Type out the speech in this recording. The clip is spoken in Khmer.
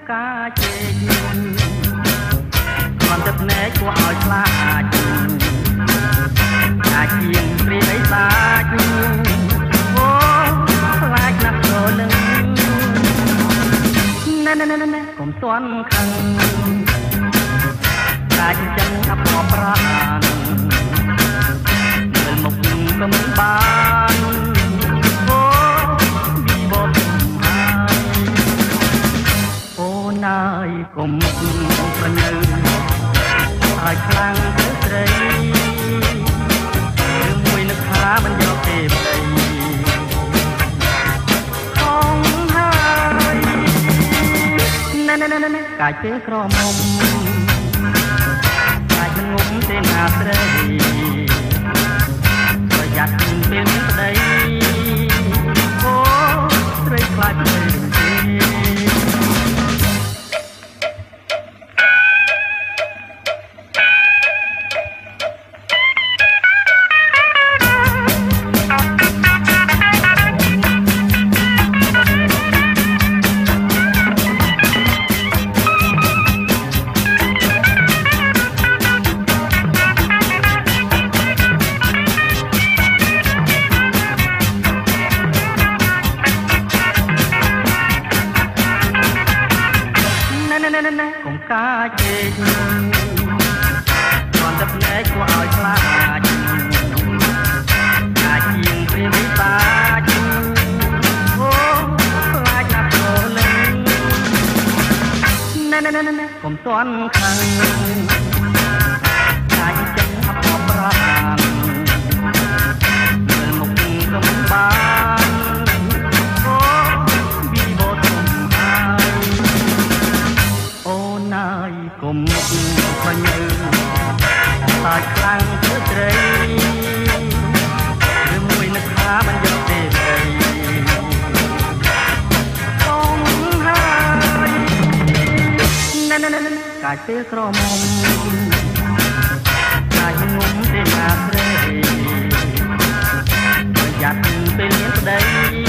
ការជេរความទឹកភ្នែកគួរឲ្យខ្លាចអាចជាងព្រាយសាច់អូខ្លាចណាស់ព្រលឹងណែកុំទាន់ខឹងតែចឹងថាបបប្រានមើលមុខក៏មិនបានអូពីបបអូនើយកុំប្រញើឲ្យខ្លាំងទៅស្រីរឿងមួយនឹកថាមិនយកទេប្តីខំហើយណែកាយពេលក្រមុំកាយមិនងុំទេណាស្រីប្រយ័ត្នពេលមានប្តីអូស្រីខ្លាចទៅកុំការជេរគ្រាន់តែភ្នែកគួរឲ្យខ្លាចអាចជាងព្រាយសាច់អូខ្លាចណាស់ព្រលឹងណែកុំទាន់ខឹងតែចឹងថាបបប្រានមើលមុខក៏មិនបានអូពីបបអូនើយកុំប្រញើតែខ្លាំងទៅស្រីឬមួយនឹកថាមិនយកទេស្រីកុំហើយណែកាយពេលក្រមុំកាយងុំទេណាស្រីប្រយ័ត្នពេលមានប្តី